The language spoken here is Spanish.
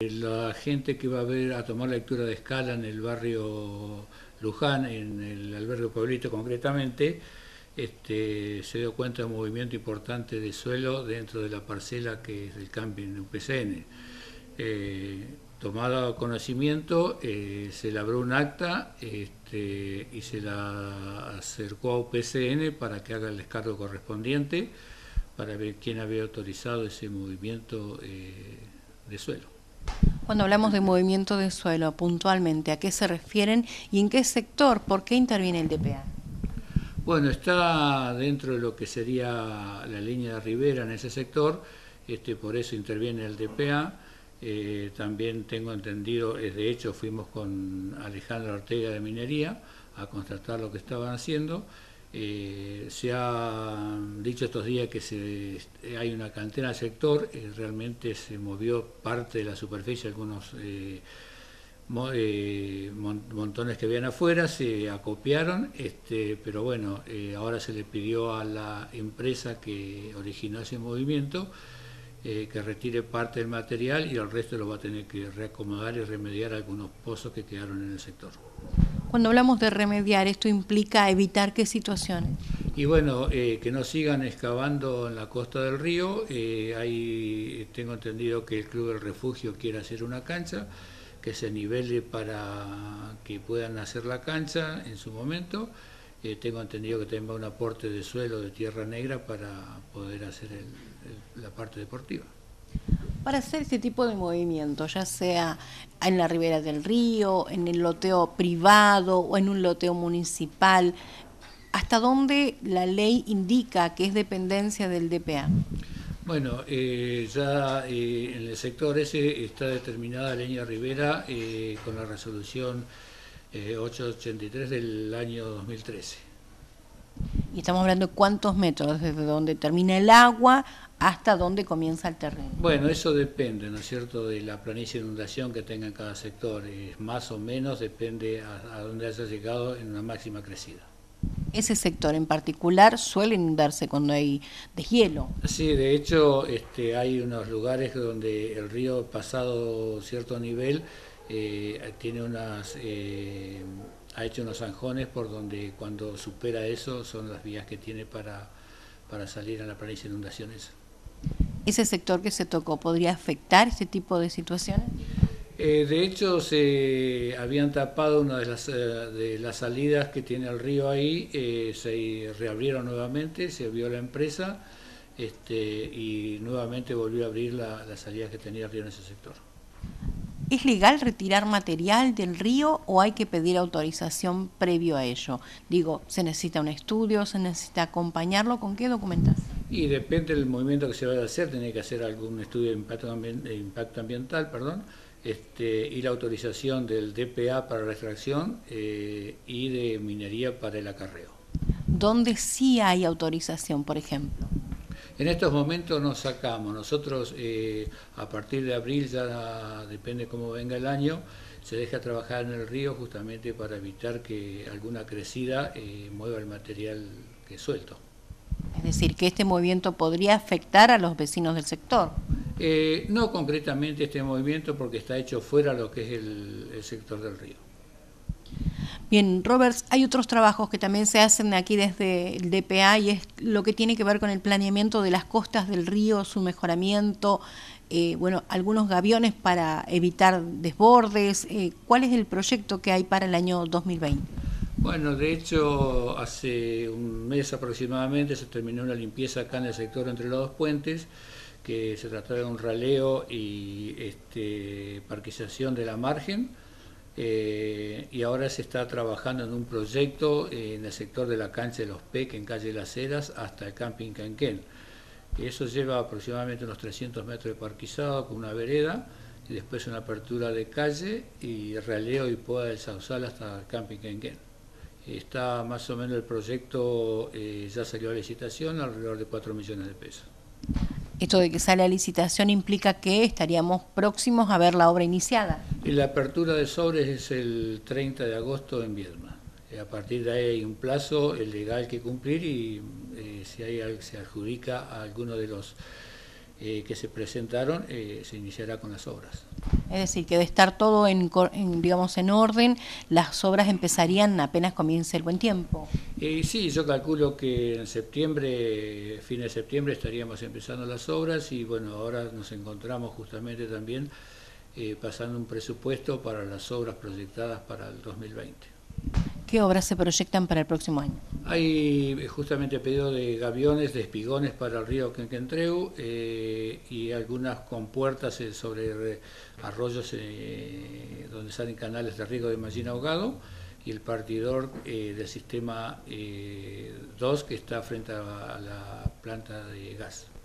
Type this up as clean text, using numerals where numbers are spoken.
La gente que va a ver a tomar lectura de escala en el barrio Luján, en el albergue Pueblito concretamente, se dio cuenta de un movimiento importante de suelo dentro de la parcela que es el camping UPCN. Tomado conocimiento, se labró un acta y se la acercó a UPCN para que haga el descargo correspondiente, para ver quién había autorizado ese movimiento de suelo. Cuando hablamos de movimiento de suelo, puntualmente, ¿a qué se refieren y en qué sector? ¿Por qué interviene el DPA? Bueno, está dentro de lo que sería la línea de Rivera en ese sector, por eso interviene el DPA. También tengo entendido, de hecho fuimos con Alejandro Ortega de Minería a constatar lo que estaban haciendo. Se ha dicho estos días que hay una cantera en el sector, realmente se movió parte de la superficie, algunos montones que habían afuera, se acopiaron, pero bueno, ahora se le pidió a la empresa que originó ese movimiento que retire parte del material y el resto lo va a tener que reacomodar y remediar algunos pozos que quedaron en el sector. Cuando hablamos de remediar, ¿esto implica evitar qué situaciones? Y bueno, que no sigan excavando en la costa del río. Tengo entendido que el Club del Refugio quiere hacer una cancha que se nivele para que puedan hacer la cancha en su momento. Tengo entendido que también va un aporte de suelo de tierra negra para poder hacer la parte deportiva. Para hacer este tipo de movimiento, ya sea en la ribera del río, en el loteo privado o en un loteo municipal, ¿hasta dónde la ley indica que es dependencia del DPA? Bueno, ya en el sector ese está determinada la línea Rivera con la resolución 883 del año 2013. Y estamos hablando de cuántos metros, desde donde termina el agua hasta donde comienza el terreno. Bueno, eso depende, ¿no es cierto?, de la planicie de inundación que tenga en cada sector. Más o menos depende a dónde haya llegado en una máxima crecida. Ese sector en particular suele inundarse cuando hay deshielo. Sí, de hecho hay unos lugares donde el río pasado cierto nivel ha hecho unos zanjones por donde cuando supera eso son las vías que tiene para salir a la planicie de inundaciones. ¿Ese sector que se tocó podría afectar este tipo de situaciones? De hecho, se habían tapado una de las salidas que tiene el río ahí, se reabrieron nuevamente, se vio la empresa y nuevamente volvió a abrir las salidas que tenía el río en ese sector. ¿Es legal retirar material del río o hay que pedir autorización previo a ello? Digo, ¿se necesita un estudio, se necesita acompañarlo? ¿Con qué documentación? Y depende del movimiento que se vaya a hacer, tiene que hacer algún estudio de impacto ambiental, y la autorización del DPA para la extracción y de minería para el acarreo. ¿Dónde sí hay autorización, por ejemplo? En estos momentos nos sacamos, nosotros a partir de abril, ya depende cómo venga el año, se deja trabajar en el río justamente para evitar que alguna crecida mueva el material que es suelto. Es decir, que este movimiento podría afectar a los vecinos del sector. No concretamente este movimiento porque está hecho fuera de lo que es el sector del río. Bien, Roberts, hay otros trabajos que también se hacen aquí desde el DPA y es lo que tiene que ver con el planeamiento de las costas del río, su mejoramiento, algunos gaviones para evitar desbordes. ¿Cuál es el proyecto que hay para el año 2020? Bueno, de hecho, hace un mes aproximadamente se terminó una limpieza acá en el sector entre los dos puentes, que se trataba de un raleo y parquización de la margen, y ahora se está trabajando en un proyecto en el sector de la cancha de los PEC, en calle Las Heras, hasta el camping Canquén. Eso lleva aproximadamente unos 300 metros de parquizado con una vereda, y después una apertura de calle y raleo y poda del Sausal hasta el camping Canquén. Está más o menos el proyecto, ya salió a licitación, alrededor de 4 millones de pesos. Esto de que sale a licitación implica que estaríamos próximos a ver la obra iniciada. Y la apertura de sobres es el 30 de agosto en Viedma. A partir de ahí hay un plazo legal que cumplir y si se adjudica a alguno de los que se presentaron, se iniciará con las obras. Es decir, que de estar todo digamos, en orden, las obras empezarían apenas comience el buen tiempo. Sí, yo calculo que en septiembre, fin de septiembre, estaríamos empezando las obras y bueno, ahora nos encontramos justamente también pasando un presupuesto para las obras proyectadas para el 2020. ¿Qué obras se proyectan para el próximo año? Hay justamente pedido de gaviones, de espigones para el río Quenquentreu y algunas compuertas sobre arroyos donde salen canales de riego de Mallina Ahogado y el partidor del sistema 2 que está frente a la planta de gas.